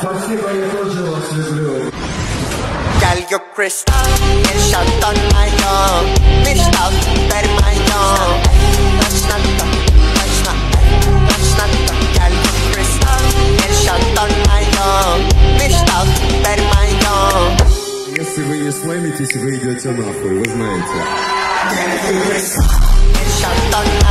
Спасибо, я тоже вас люблю. Girl, you're crystal, you shot on my own. Crystal, very my own. That's not the, that's not, that's not the. Girl, you're crystal, you shot on my own. Crystal, very my own. Если вы не слэмитесь, вы идете нахуй, вы знаете. Girl, you're crystal, you shot on